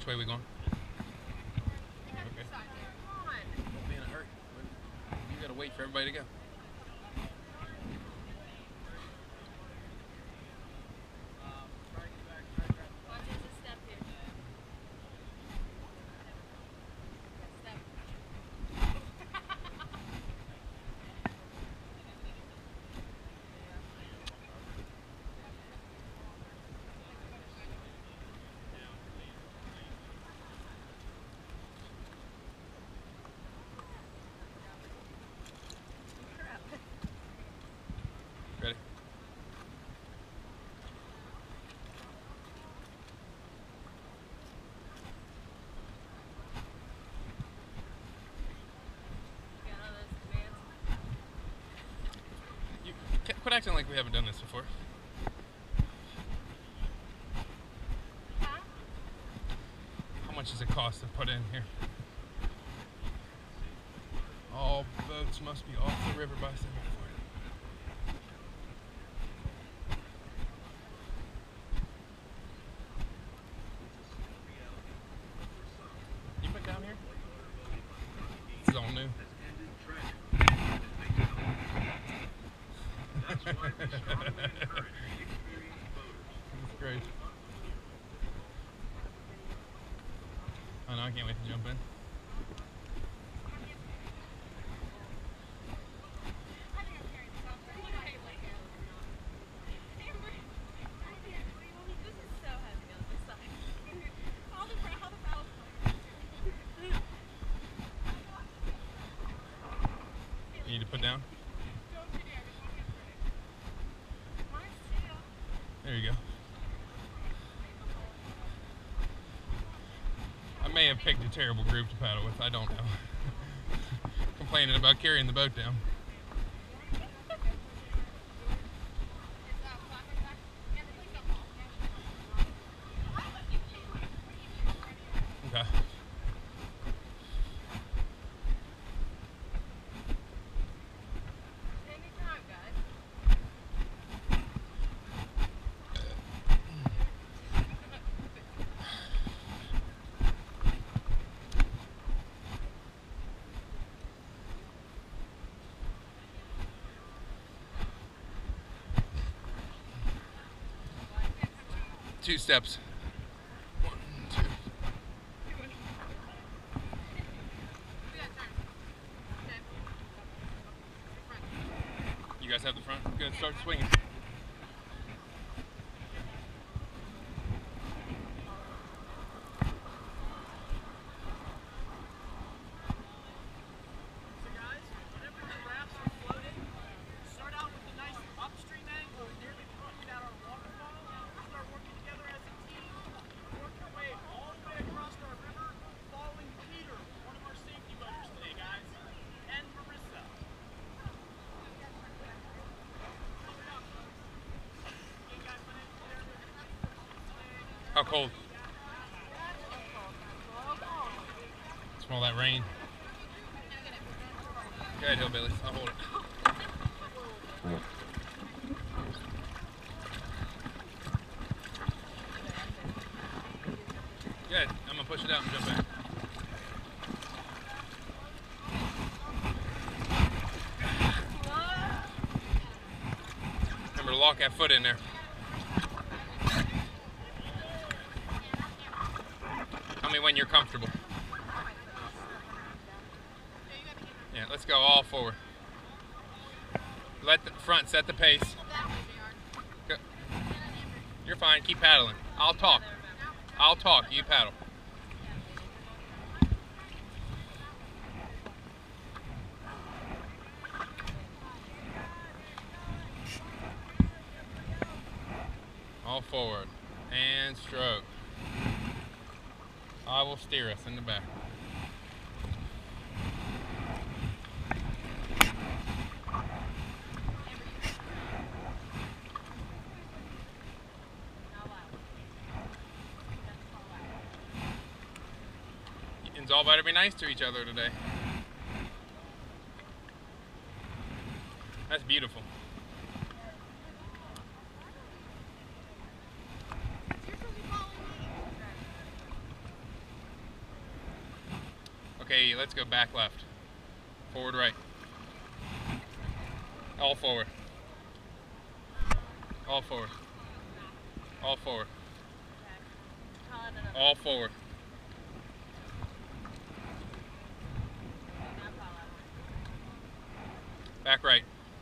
Which way we going? Okay. Don't be in a hurry. You gotta wait for everybody to go. Ready? You quit acting like we haven't done this before. How much does it cost to put in here? All boats must be off the river by 7:40. You put down here? This is all new. That's great. I know, I can't wait to jump in. You need to put down? There you go. I may have picked a terrible group to paddle with, I don't know. Complaining about carrying the boat down. Okay. Two steps. 1, 2. You guys have the front? Good, start swinging. How cold? Smell that rain. Go ahead, hillbillies. I'll hold it. Go ahead. I'm gonna push it out and jump back. Remember to lock that foot in there. Tell me when you're comfortable. Yeah, let's go all forward. Let the front set the pace. Go. You're fine, keep paddling. I'll talk. I'll talk, you paddle. All forward. And stroke. I will steer us in the back. You all better be nice to each other today. That's beautiful. Okay, let's go back left. Forward right. All forward. All forward. All forward. All forward. Back right.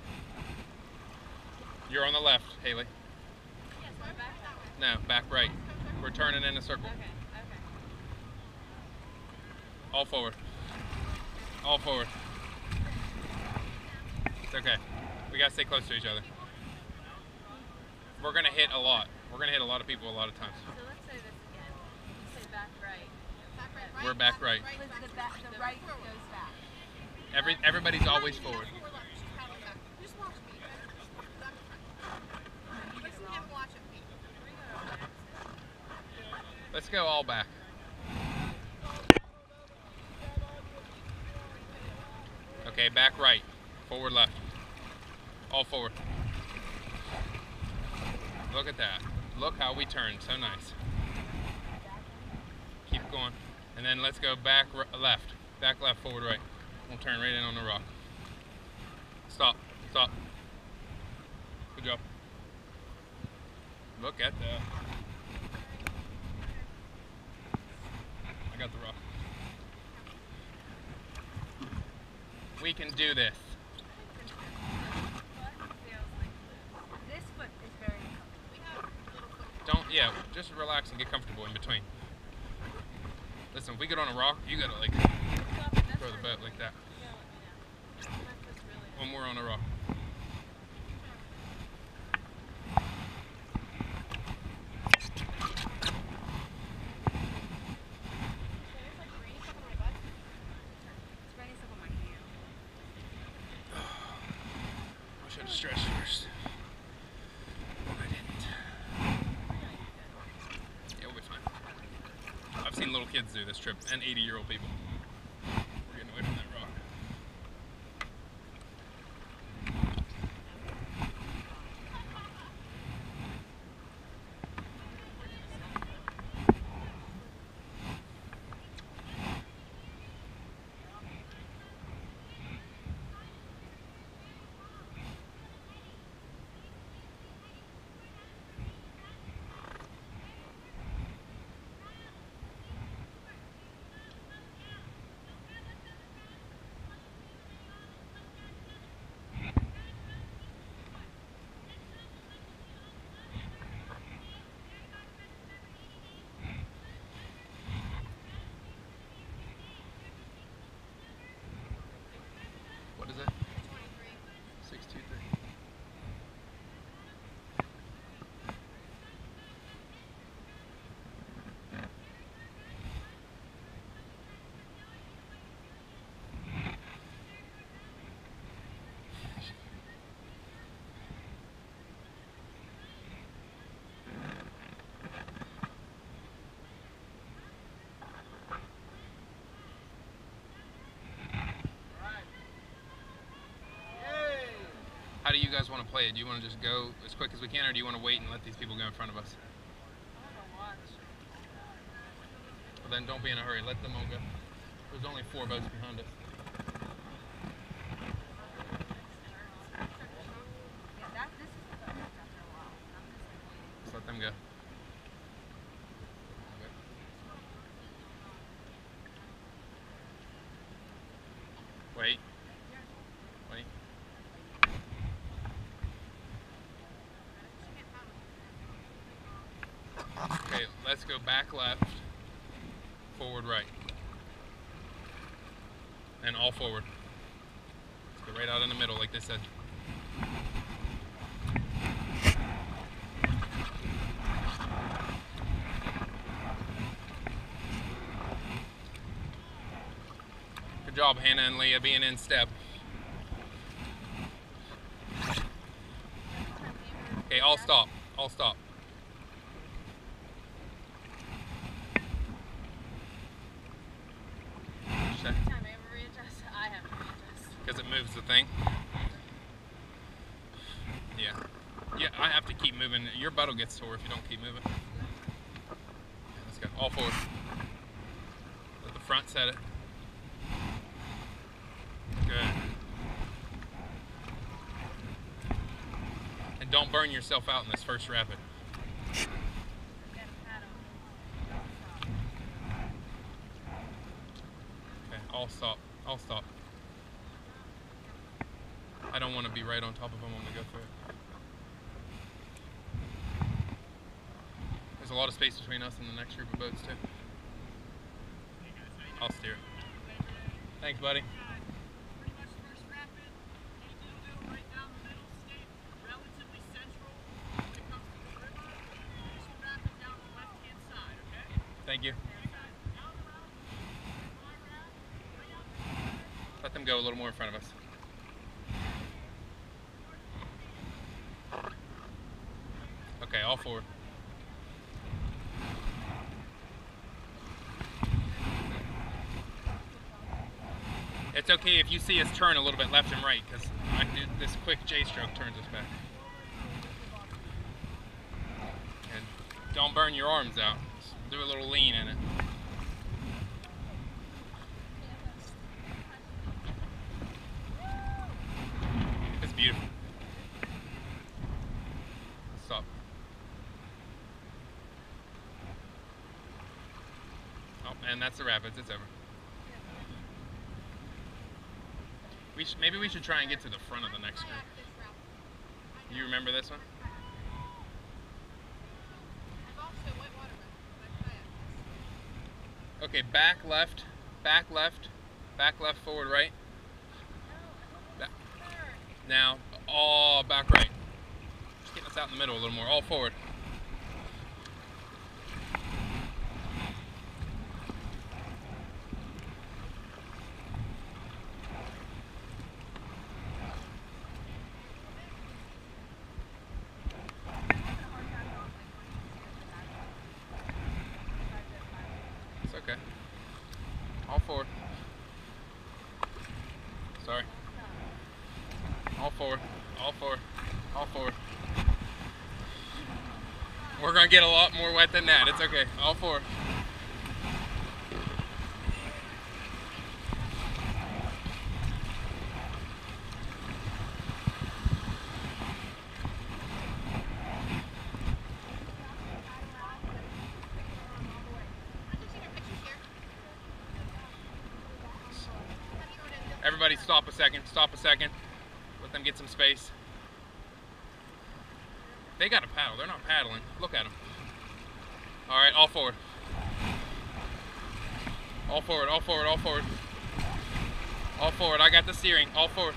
You're on the left, Haley. No, back right. We're turning in a circle. All forward. All forward. It's okay. We gotta stay close to each other. We're gonna hit a lot. We're gonna hit a lot of people a lot of times. So let's say this again. You say back right. We're back right. The right goes back. Everybody's always forward. Let's go all back. Okay, back right. Forward left. All forward. Look at that. Look how we turn. So nice. Keep going. And then let's go back left. Back left, forward right. We'll turn right in on the rock. Stop. Stop. Good job. Look at that. I got the rock. We can do this. This foot is very Yeah, just relax and get comfortable in between. Listen, if we get on a rock, you gotta like throw the boat like that. When we're on a rock. I should have stretched first. I didn't. Yeah, we'll be fine. I've seen little kids do this trip and 80-year-old people. We're getting away from that rock. What is it? 623. How do you guys want to play it? Do you want to just go as quick as we can, or do you want to wait and let these people go in front of us? Well, then don't be in a hurry. Let them all go. There's only 4 boats behind us. Just let them go. Wait. Wait. Okay, let's go back left, forward right, and all forward. Let's go right out in the middle like they said. Good job, Hannah and Leah, being in step. Okay, all stop. All stop. Because it moves the thing. Yeah. Yeah, I have to keep moving. Your butt will get sore if you don't keep moving. Yeah, let's go. All forward. Let the front set it. Don't burn yourself out in this first rapid. Okay, I'll stop. I'll stop. I don't want to be right on top of them when we go through it. There's a lot of space between us and the next group of boats too. I'll steer. Thanks, buddy. Thank you. Let them go a little more in front of us. Okay, all forward. It's okay if you see us turn a little bit left and right, because this quick J-stroke turns us back. And don't burn your arms out. Just do a little lean in it. It's beautiful. Stop. Oh, and that's the rapids. It's over. Maybe we should try and get to the front of the next group. You remember this one? Okay, back left, forward right. Back. Now, all back right. Just getting us out in the middle a little more, all forward. Okay. All forward. Sorry. All forward. All forward. All forward. We're going to get a lot more wet than that. It's okay. All forward. Everybody stop a second, let them get some space. They got to paddle, they're not paddling. Look at them. All right, all forward. All forward, all forward, all forward. All forward, I got the steering, all forward.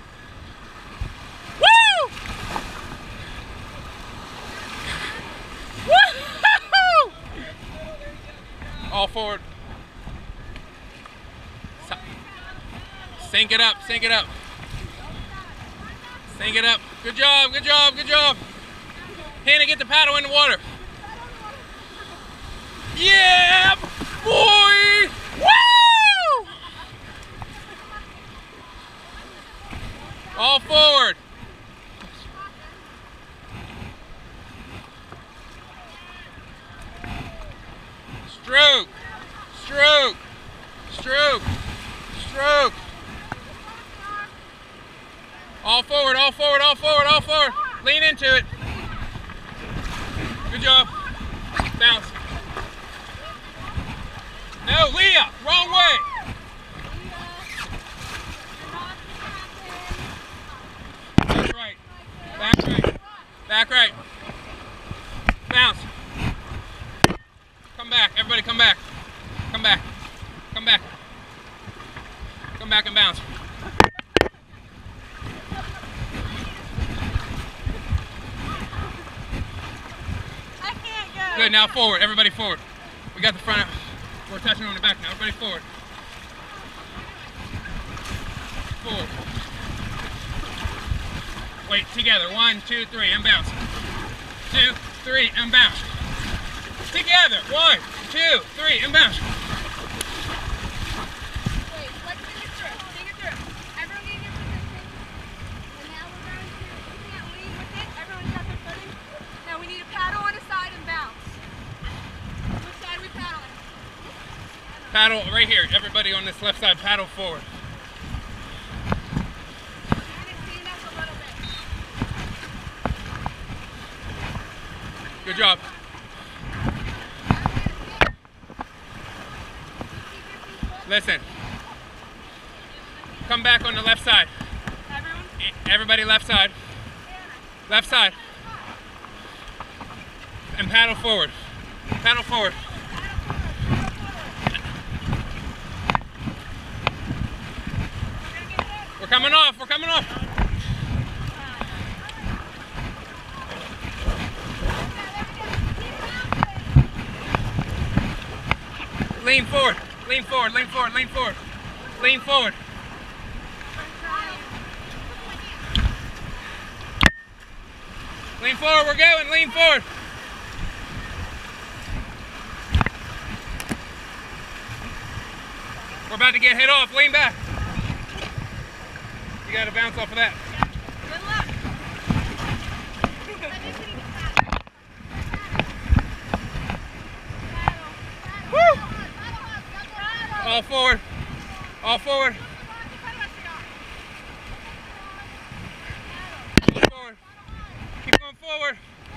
Woo! Woo! All forward. Sink it up, sink it up. Sink it up. Good job, good job, good job. Hannah, get the paddle in the water. Yeah, boy! Woo! All forward. Stroke, stroke, stroke, stroke. All forward, all forward, all forward, all forward. Lean into it. Good job. Bounce. No, Leah, wrong way. That's right. Back right. Back right. Bounce. Come back. Everybody come back. Come back. Come back. Come back and bounce. Good, now forward, everybody forward. We got the front, we're touching on the back now, everybody forward. Forward. Wait, together, 1, 2, 3, and bounce. 2, 3, and bounce. Together, 1, 2, 3, and bounce. Wait, let's think it through, Everyone get in your position. And now we're going to, you can't lead with it, everyone's got their footing. Now we need to paddle on a side and bounce. Which side are we paddling? Paddle right here. Everybody on this left side, paddle forward. You're going to stand up a little bit. Good job. Listen. Come back on the left side. Everyone? Everybody left side. Left side. And paddle forward. Paddle forward. We're coming off. We're coming off. Lean forward. Lean forward. Lean forward. Lean forward. Lean forward. Lean forward. We're going. Lean forward. We're about to get hit off. Lean back. You got to bounce off of that. Good luck. Woo! All forward. All forward. All forward. Keep going forward.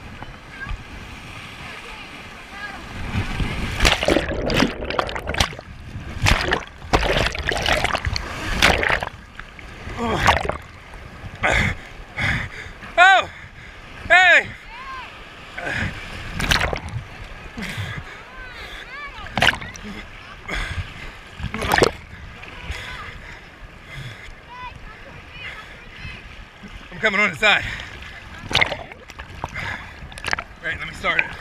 Oh! Hey! I'm coming on the side. Right, let me start it.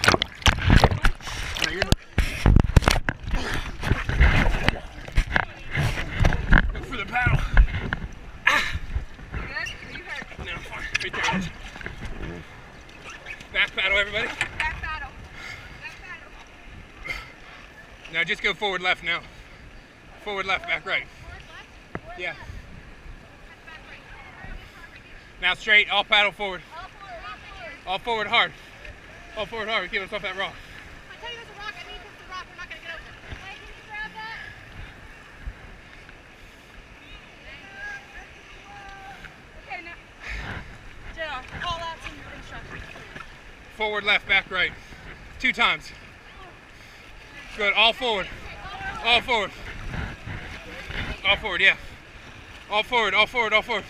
Go for the paddle. No, I'm fine. Right there. Back paddle, everybody. Back paddle. Back paddle. Now just go forward left now. Forward left, back right. Yeah. Now straight, all paddle forward. All forward hard. All forward hard. Keep us off that rock. I tell you there's a rock, I need to the rock, I'm not going to get over it. Hey, can you grab that? Okay, now. JR, all that's in your instructions. Forward left, back right. 2 times. Good, all forward. All forward. All forward, yeah. All forward, all forward, all forward.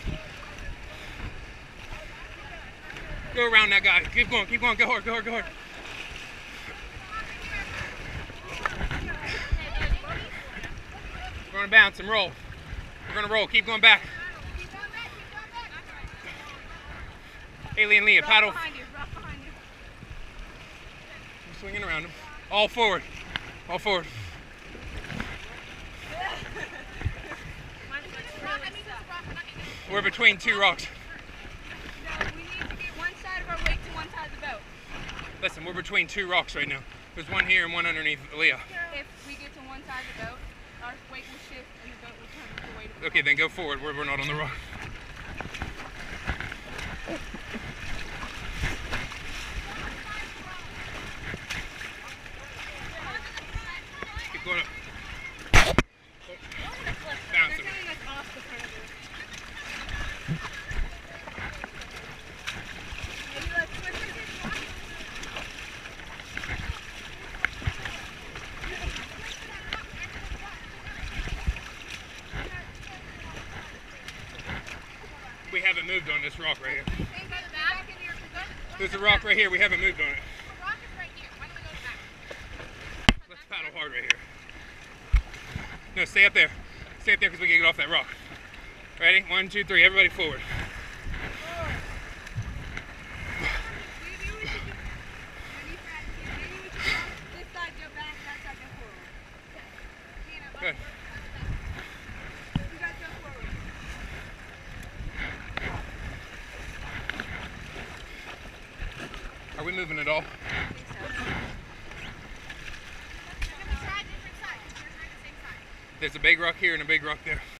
Go around that guy. Keep going, go hard, go hard, go hard. We're gonna bounce and roll. We're gonna roll, keep going back. Haley and Leah, paddle. Rock behind you, rock behind you. I'm swinging around them. All forward, all forward. We're between 2 rocks. No, we need to get one side of our weight to one side of the boat. Listen, we're between 2 rocks right now. There's one here and one underneath Leah. If we get to one side of the boat, our weight will shift and the boat will turn with the weight of the Okay, boat. then go forward where we're not on the rock. Keep going up. Bounce They're it. getting us off the front of it. Maybe like switch it. We haven't moved on this rock right here. Go back into your position. There's a rock right here. We haven't moved on it. The rock is right here. Why don't we go back? Let's paddle hard right here. No, stay up there. Stay up there because we can get off that rock. Ready? 1, 2, 3. Everybody forward. Maybe we should do this side go back, that side go forward. Good. You guys go forward. Are we moving at all? I think so. We're gonna try different sides. We're trying the same side. There's a big rock here and a big rock there.